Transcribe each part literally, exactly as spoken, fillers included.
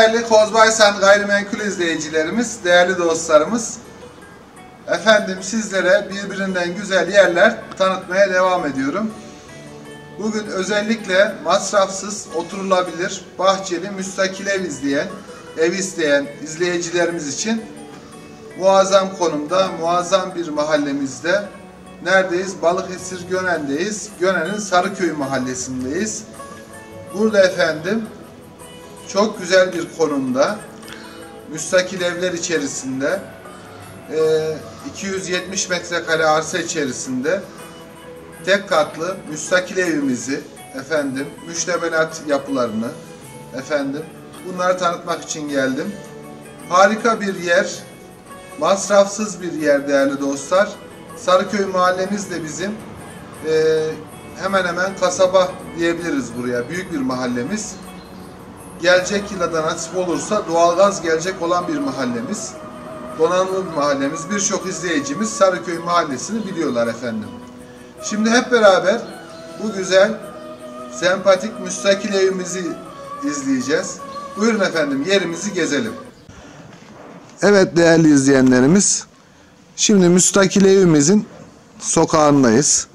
Değerli Kozbaysan Gayrimenkul izleyicilerimiz, değerli dostlarımız, efendim sizlere birbirinden güzel yerler tanıtmaya devam ediyorum. Bugün özellikle masrafsız, oturulabilir, bahçeli, müstakil ev izleyen, ev isteyen izleyicilerimiz için muazzam konumda, muazzam bir mahallemizde. Neredeyiz? Balıkesir Gönen'deyiz. Gönen'in Sarıköy mahallesindeyiz. Burada efendim çok güzel bir konumda, müstakil evler içerisinde, iki yüz yetmiş metrekare arsa içerisinde tek katlı müstakil evimizi, efendim müştebelat yapılarını, efendim bunları tanıtmak için geldim. Harika bir yer, masrafsız bir yer değerli dostlar. Sarıköy mahallemiz de bizim e, hemen hemen kasaba diyebiliriz buraya. Büyük bir mahallemiz. Gelecek yıla da nasip olursa doğalgaz gelecek olan bir mahallemiz. Donanımlı bir mahallemiz. Birçok izleyicimiz Sarıköy mahallesini biliyorlar efendim. Şimdi hep beraber bu güzel, sempatik müstakil evimizi izleyeceğiz. Buyurun efendim, yerimizi gezelim. Evet değerli izleyenlerimiz, şimdi müstakil evimizin sokağındayız.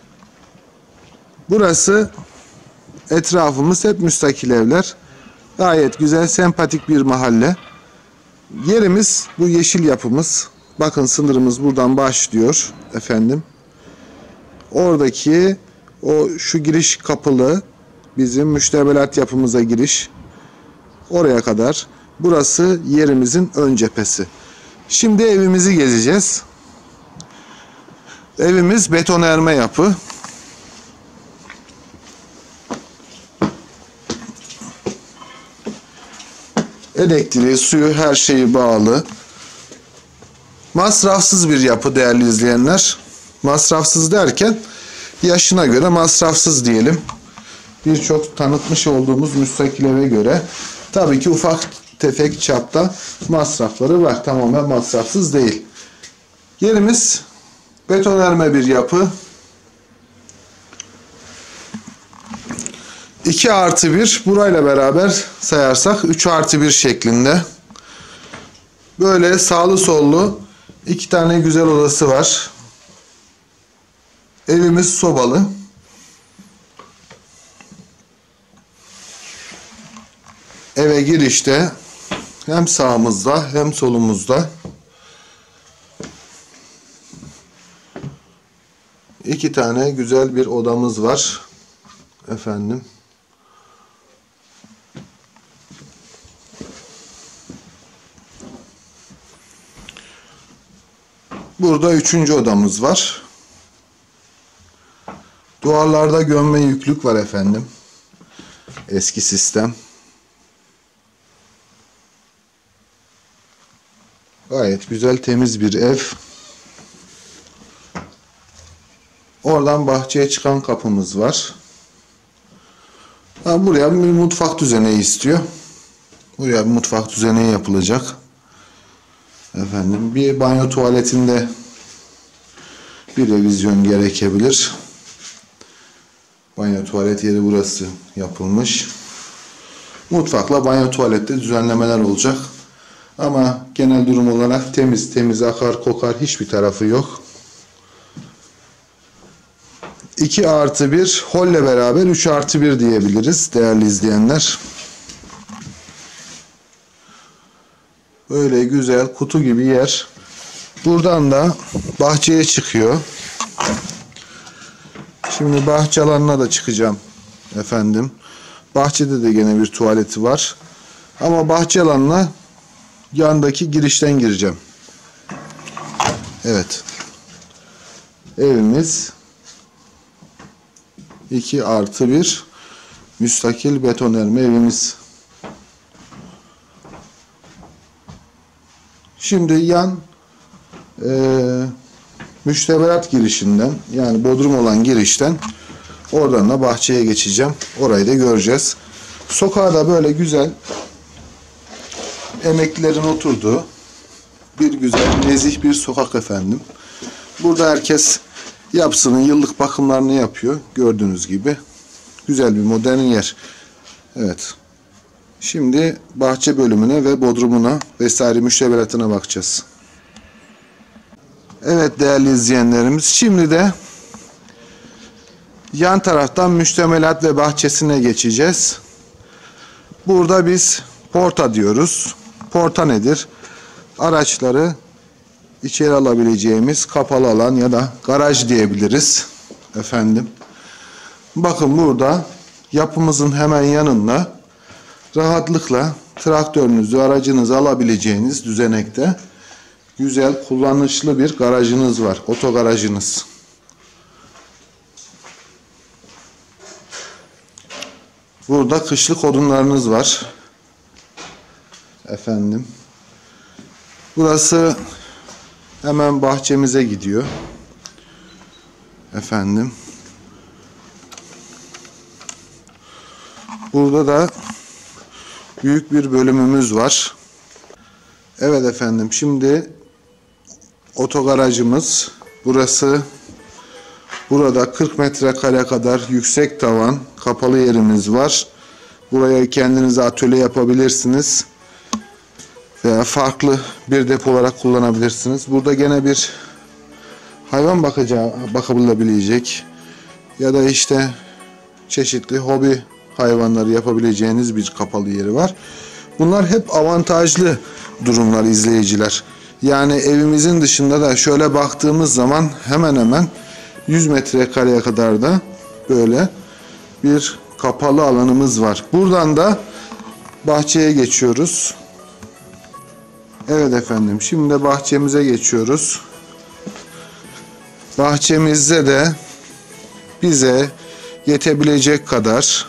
Burası, etrafımız hep müstakil evler. Gayet güzel, sempatik bir mahalle. Yerimiz bu yeşil yapımız. Bakın sınırımız buradan başlıyor efendim. Oradaki o şu giriş kapılı bizim müştebelat yapımıza giriş. Oraya kadar. Burası yerimizin ön cephesi. Şimdi evimizi gezeceğiz. Evimiz betonarme yapı. Elektriği, suyu, her şeyi bağlı. Masrafsız bir yapı değerli izleyenler. Masrafsız derken yaşına göre masrafsız diyelim. Birçok tanıtmış olduğumuz müstakil eve göre tabii ki ufak tefek çapta masrafları var. Tamamen masrafsız değil. Yerimiz betonarme bir yapı. iki artı bir, burayla beraber sayarsak üç artı bir şeklinde. Böyle sağlı sollu iki tane güzel odası var. Evimiz sobalı. Eve girişte hem sağımızda hem solumuzda iki tane güzel bir odamız var efendim. Burada üçüncü odamız var. Duvarlarda gömme yüklük var efendim. Eski sistem. Gayet güzel, temiz bir ev. Oradan bahçeye çıkan kapımız var. Ha, buraya bir mutfak düzeneği istiyor. Buraya bir mutfak düzeneği yapılacak. Efendim bir banyo tuvaletinde bir revizyon gerekebilir. Banyo tuvalet yeri burası yapılmış. Mutfakla banyo tuvalette düzenlemeler olacak. Ama genel durum olarak temiz, temiz akar kokar, hiçbir tarafı yok. iki artı bir, holle beraber üç artı bir diyebiliriz değerli izleyenler. Böyle güzel kutu gibi yer. Buradan da bahçeye çıkıyor. Şimdi bahçe alanına da çıkacağım efendim. Bahçede de gene bir tuvaleti var. Ama bahçe alanına yandaki girişten gireceğim. Evet. Evimiz iki artı bir müstakil betonarme evimiz. Şimdi yan e, müştebelat girişinden, yani bodrum olan girişten oradan da bahçeye geçeceğim. Orayı da göreceğiz. Sokağa da böyle güzel emeklilerin oturduğu bir güzel, nezih bir sokak efendim. Burada herkes yapısının yıllık bakımlarını yapıyor. Gördüğünüz gibi. Güzel bir modern yer. Evet. Şimdi bahçe bölümüne ve bodrumuna vesaire müştebelatına bakacağız. Evet değerli izleyenlerimiz, şimdi de yan taraftan müştemelat ve bahçesine geçeceğiz. Burada biz porta diyoruz. Porta nedir? Araçları içeri alabileceğimiz kapalı alan ya da garaj diyebiliriz. Efendim. Bakın burada yapımızın hemen yanında rahatlıkla traktörünüzü, aracınızı alabileceğiniz düzenekte güzel, kullanışlı bir garajınız var. Otogarajınız. Burada kışlık odunlarınız var. Efendim. Burası hemen bahçemize gidiyor. Efendim. Burada da büyük bir bölümümüz var. Evet efendim, şimdi otogarajımız burası. Burada kırk metrekare kadar yüksek tavan kapalı yerimiz var. Buraya kendinize atölye yapabilirsiniz. Veya farklı bir depo olarak kullanabilirsiniz. Burada gene bir hayvan bakacağı, bakılabilecek ya da işte çeşitli hobi hayvanları yapabileceğiniz bir kapalı yeri var. Bunlar hep avantajlı durumlar izleyiciler. Yani evimizin dışında da şöyle baktığımız zaman hemen hemen yüz metrekareye kadar da böyle bir kapalı alanımız var. Buradan da bahçeye geçiyoruz. Evet efendim, şimdi de bahçemize geçiyoruz. Bahçemizde de bize yetebilecek kadar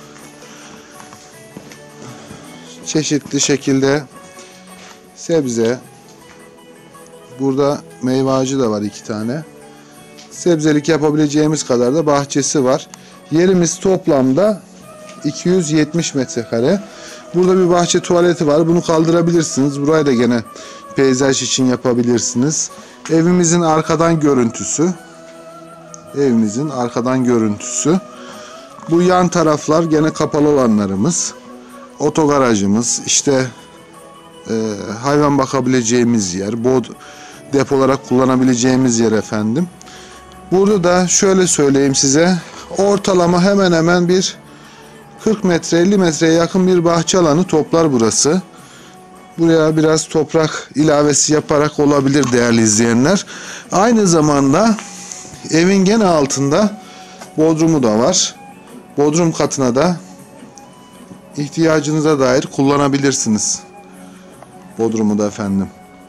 çeşitli şekilde sebze, burada meyve ağacı da var iki tane. Sebzelik yapabileceğimiz kadar da bahçesi var. Yerimiz toplamda iki yüz yetmiş metrekare. Burada bir bahçe tuvaleti var. Bunu kaldırabilirsiniz. Burayı da gene peyzaj için yapabilirsiniz. Evimizin arkadan görüntüsü. Evimizin arkadan görüntüsü. Bu yan taraflar gene kapalı alanlarımız. Otogarajımız, işte e, hayvan bakabileceğimiz yer, bod depo olarak kullanabileceğimiz yer efendim. Burada da şöyle söyleyeyim size, ortalama hemen hemen bir kırk metre elli metreye yakın bir bahçe alanı toplar burası. Buraya biraz toprak ilavesi yaparak olabilir değerli izleyenler. Aynı zamanda evin gene altında bodrumu da var. Bodrum katına da ihtiyacınıza dair kullanabilirsiniz. Bodrumu da efendim.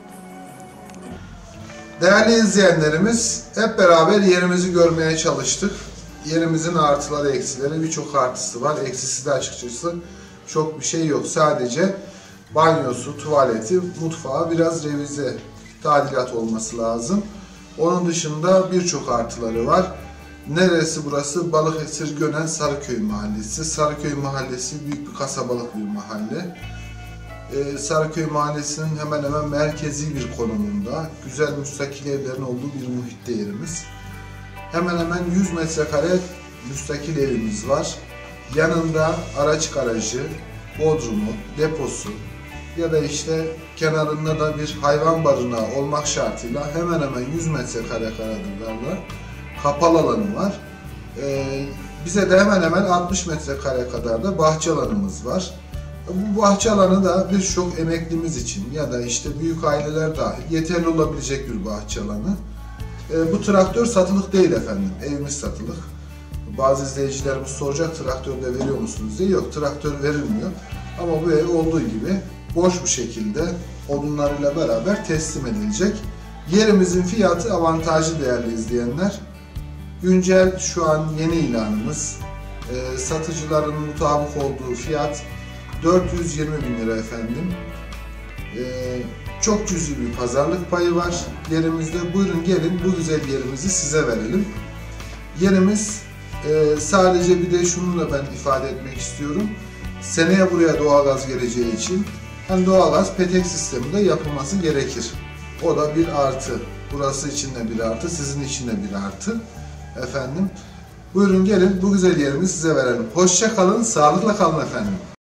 Değerli izleyenlerimiz, hep beraber yerimizi görmeye çalıştık. Yerimizin artıları, eksileri, birçok artısı var. Eksisi de açıkçası çok bir şey yok. Sadece banyosu, tuvaleti, mutfağı biraz revize, tadilat olması lazım. Onun dışında birçok artıları var. Neresi burası? Balıkesir Gönen Sarıköy Mahallesi. Sarıköy Mahallesi büyük bir kasabalık bir mahalle. Ee, Sarıköy Mahallesi'nin hemen hemen merkezi bir konumunda. Güzel müstakil evlerin olduğu bir muhitte yerimiz. Hemen hemen yüz metrekare müstakil evimiz var. Yanında araç garajı, bodrumu, deposu ya da işte kenarında da bir hayvan barınağı olmak şartıyla hemen hemen yüz metrekare kadarlarla kapalı alanı var. Ee, bize de hemen hemen altmış metrekare kadar da bahçe alanımız var. Bu bahçe alanı da birçok emeklimiz için ya da işte büyük aileler dahil yeterli olabilecek bir bahçe alanı. E, bu traktör satılık değil efendim. Evimiz satılık. Bazı izleyicilerimiz soracak, traktör de veriyor musunuz diye. Yok, traktör verilmiyor. Ama bu ev olduğu gibi boş bir şekilde odunlarıyla beraber teslim edilecek. Yerimizin fiyatı avantajlı değerli izleyenler. Güncel şu an yeni ilanımız. E, satıcıların mutabık olduğu fiyat dört yüz yirmi bin lira efendim. E, Çok cüzi bir pazarlık payı var yerimizde. Buyurun gelin bu güzel yerimizi size verelim. Yerimiz e, sadece bir de şunu da ben ifade etmek istiyorum. Seneye buraya doğalgaz geleceği için hani doğalgaz petek sisteminde yapılması gerekir. O da bir artı. Burası için de bir artı, sizin için de bir artı. Efendim. Buyurun gelin bu güzel yerimizi size verelim. Hoşça kalın, sağlıkla kalın efendim.